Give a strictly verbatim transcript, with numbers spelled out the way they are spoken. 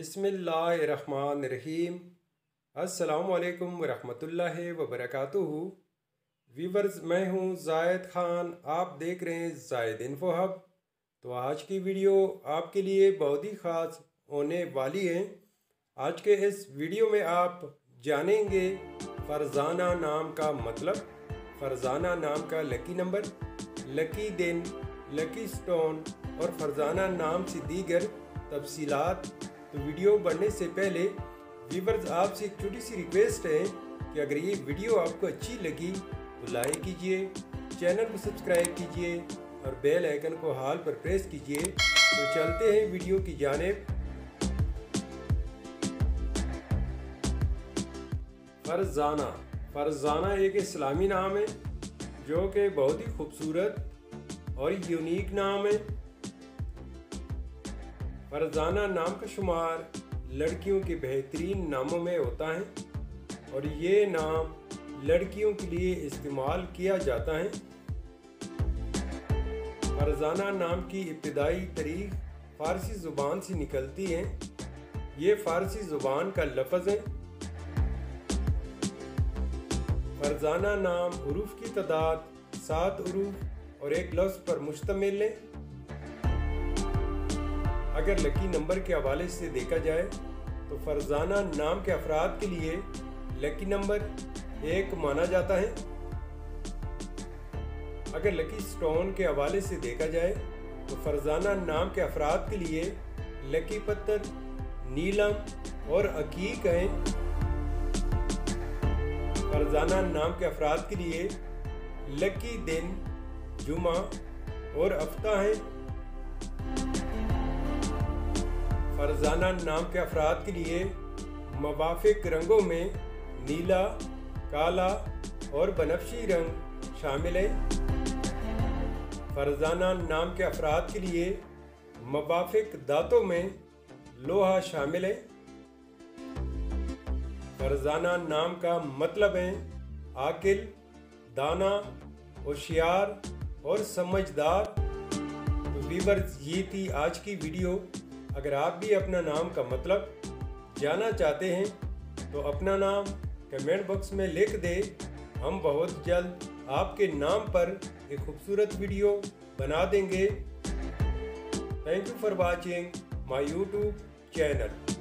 बिस्मिल्लाहिर्रहमानिर्रहीम। अस्सलामुअलैकुम वरहमतुल्लाहि वबरकातुहू। वीवर्स, मैं हूं जायद ख़ान, आप देख रहे हैं जायद इन्फो हब। तो आज की वीडियो आपके लिए बहुत ही ख़ास होने वाली है। आज के इस वीडियो में आप जानेंगे फ़रज़ाना नाम का मतलब, फ़रज़ाना नाम का लकी नंबर, लकी दिन, लकी स्टोन और फ़रज़ाना नाम से दीगर तफसीलात। तो वीडियो बढ़ने से पहले व्यूअर्स, आपसे एक छोटी सी रिक्वेस्ट है कि अगर ये वीडियो आपको अच्छी लगी तो लाइक कीजिए, चैनल को सब्सक्राइब कीजिए और बेल आइकन को हाल पर प्रेस कीजिए। तो चलते हैं वीडियो की जानिब। फ़रज़ाना फ़रज़ाना एक इस्लामी नाम है जो कि बहुत ही खूबसूरत और यूनिक नाम है। फ़रज़ाना नाम का शुमार लड़कियों के बेहतरीन नामों में होता है और ये नाम लड़कियों के लिए इस्तेमाल किया जाता है। फ़रज़ाना नाम की इब्तिदाई तारीख फ़ारसी ज़ुबान से निकलती है। ये फ़ारसी ज़ुबान का लफ्ज़ है। फ़रज़ाना नाम हुरूफ की तादाद सात हुरूफ और एक लफ्ज़ पर मुश्तमिल है। अगर लकी नंबर के हवाले से देखा जाए तो फ़रज़ाना नाम के अफराद के लिए लकी नंबर एक माना जाता है। अगर लकी स्टोन के हवाले से देखा जाए तो फ़रज़ाना नाम के अफराद के लिए लकी पत्थर नीलम और अकीक हैं। फ़रज़ाना नाम के अफराद के लिए लकी दिन जुमा और हफ्ता है। फ़रज़ाना नाम के अफराद के लिए मवाफ़िक रंगों में नीला, काला और बनफशी रंग शामिल है। फ़रज़ाना नाम के अफराद के लिए मवाफ़िक दांतों में लोहा शामिल है। फ़रज़ाना नाम का मतलब है आकिल, दाना, होशियार और समझदार। तो व्यूअर्स, ये थी आज की वीडियो। अगर आप भी अपना नाम का मतलब जानना चाहते हैं तो अपना नाम कमेंट बॉक्स में लिख दें। हम बहुत जल्द आपके नाम पर एक खूबसूरत वीडियो बना देंगे। Thank you for watching my YouTube channel.